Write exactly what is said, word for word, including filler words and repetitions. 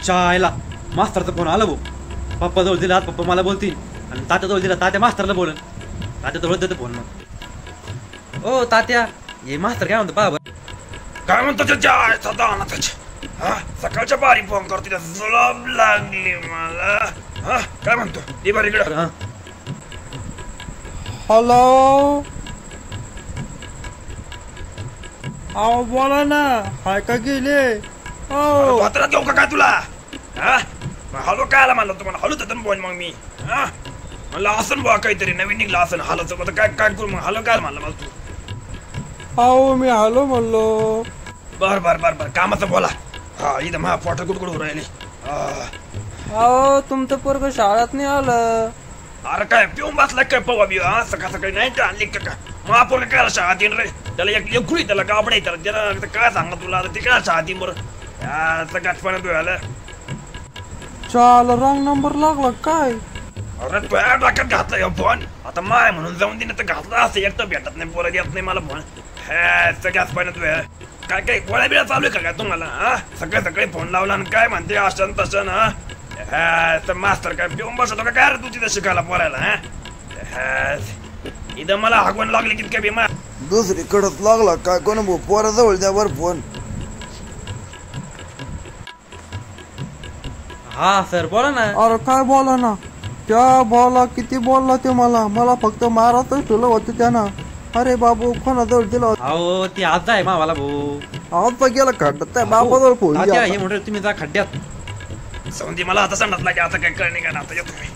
चायला मास्तरचा phone आला भाऊ. पप्पा जवळ दिला पप्पा मला बोलतील आणि तात्या जवळ दिला तात्या मास्तरला बोलन. तात्या जवळ देतो फोन मग. ओ तात्या ये मास्तर काय म्हणतो पहा. काय म्हणतो त्याच्या सदा हा सकाळच्या बारी फोन करते जुलाब लागली मला. हा काय म्हणतो ती बारी इकडं. हॅलो अहो बोला ना हाय का गेले. हो पत्रात घेऊ का काय तुला. हा हॅलो काय आला म्हणलं तुम्हाला हॅलो तर बोल मग मी. हा म्हणलं असं बुवा काहीतरी नवीन निघला असं हॅलोचं आता काय काय करू मग हॅलो काय म्हणलं मला तू. अहो मी हॅलो म्हणलो. बर बर बर बर कामाचं बोला. हा इथं मा फोटो कुठं कुठं राहिली. अहो तुमचं पोरग शाळेत नाही आलं. अरे काय पिऊन बसला काय पवा बी हा सकाळ सकाळी नाही का आणली का महापोर काय शाळेत येईन रे. त्याला एक एकुळी त्याला गाबडे त्याला त्याला काय सांगा तुला ते काय शाळेत येईन बरं गाठपणात झालं. चाल रॉंग नंबर लागला काय. अरे तुझ्या डोक्यात घातला फोन आता माय म्हणून जाऊन दे तर घातला असं एक तर भेटत नाही पोरं येत नाही मला फोन. हे सगळ्याच पाण्यात तुझ्या काय काय गोळ्या बिळ्या चालू आहे का काय तुम्हाला. हा सगळे सगळे फोन लावला आणि काय म्हणते असं तसं ना. हा मास्तर काय पिऊन बसतो का काय रे तू तिथं शिकायला पोरायला. हा इथं मला हागवण लागली किती काय भीमा. दुसरीकडच लागला काय कोण भाऊ पोराजवळ द्या बर फोन. हा सर बोला ना. अरे काय बोला ना त्या बोला किती बोलला ते मला मला फक्त मारतच ठेवलं होतं त्यानं. अरे बाबू कोणाजवळ दिला. अहो ती आज आहे मावाला भाऊ. आता गेला खड्ड्यात त्या बापाजवळ फोन. तात्या हे म्हणतो तुम्ही जा खड्ड्यात. समधी मला आता सांगितलं की आता काय कळणे का ना आता येतो मी.